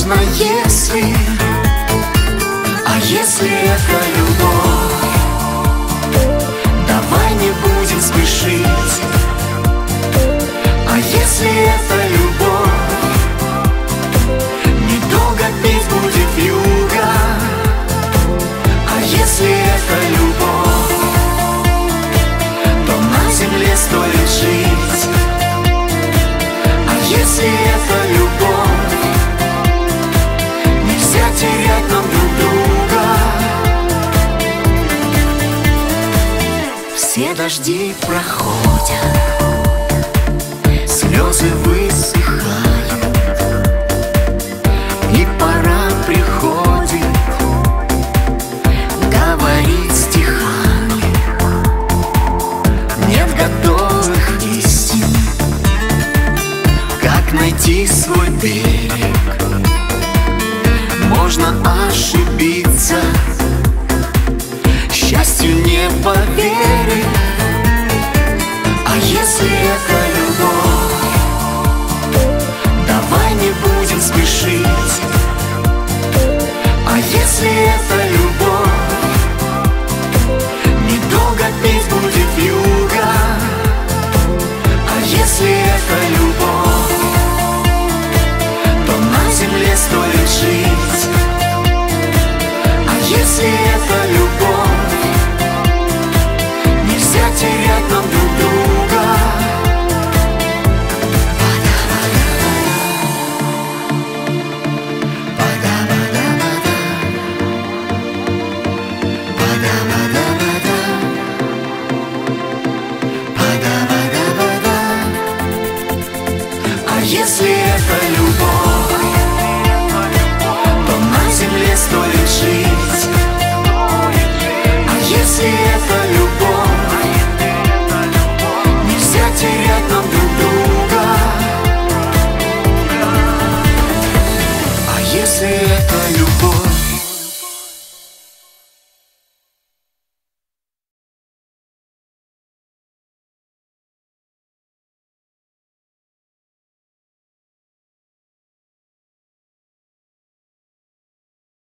важно, если. А если это любовь, давай не будем спешить. А если это любовь, недолго петь будет вьюга. А если это любовь, то на земле стоит жить. А если это любовь, нельзя терять нам друг друга. Все дожди проходят, слезы высыхают, и пора приходит говорить стихами. Нет готовых истин, как найти свой берег. Можно ошибиться, счастью не поверить. А если это любовь, давай не будем спешить. А если это любовь, недолго петь будет вьюга. А если это любовь, то на земле стоит жить. А если это любовь, нельзя терять нам друг друга. А если это любовь, то на земле стоит жить. А если это любовь, нельзя терять нам друг друга. А если это любовь,